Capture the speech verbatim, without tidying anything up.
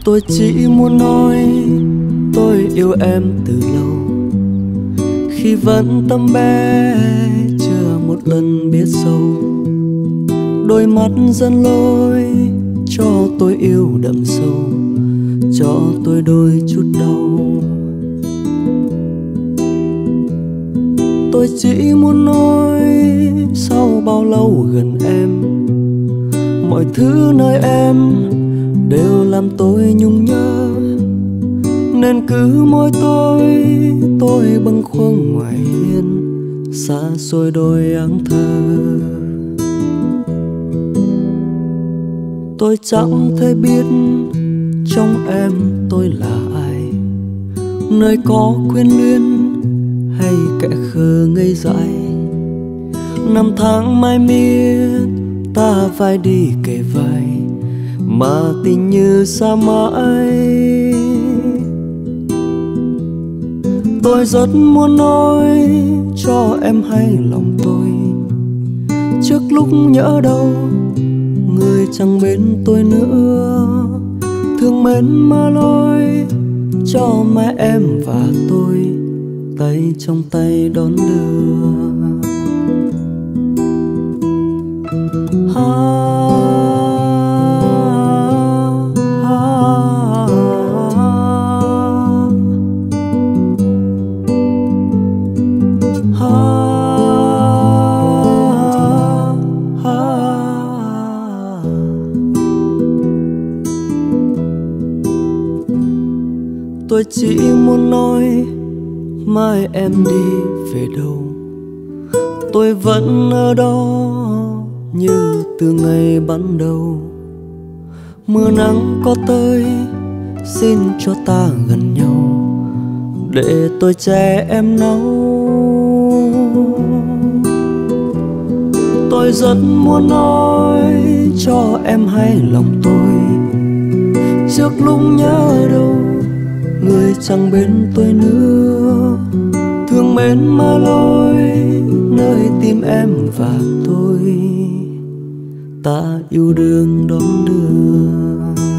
Tôi chỉ muốn nói tôi yêu em từ lâu, khi vẫn tấm bé chưa một lần biết sâu. Đôi mắt dẫn lối cho tôi yêu đậm sâu, cho tôi đôi chút đau. Tôi chỉ muốn nói sau bao lâu gần em, mọi thứ nơi em đều làm tôi nhung nhớ. Nên cứ mỗi tối tôi bâng khuâng ngoài hiên, xa xôi đôi áng thơ. Tôi chẳng thể biết trong em tôi là ai, nơi có quyến luyến hay kẻ khờ ngây dại. Năm tháng mai miết ta vai đi kề vai, mà tình như xa mãi. Tôi rất muốn nói cho em hay lòng tôi, trước lúc nhỡ đâu người chẳng bên tôi nữa. Thương mến mơ lối cho mẹ em và tôi, tay trong tay đón đưa. Ha, tôi chỉ muốn nói mai em đi về đâu, tôi vẫn ở đó như từ ngày ban đầu. Mưa nắng có tới xin cho ta gần nhau, để tôi che em nấu. Tôi rất muốn nói cho em hay lòng tôi, trước lúc nhớ đâu người chẳng bên tôi nữa. Thương mến mơ lối nơi tim em và tôi, ta yêu đương đón đưa.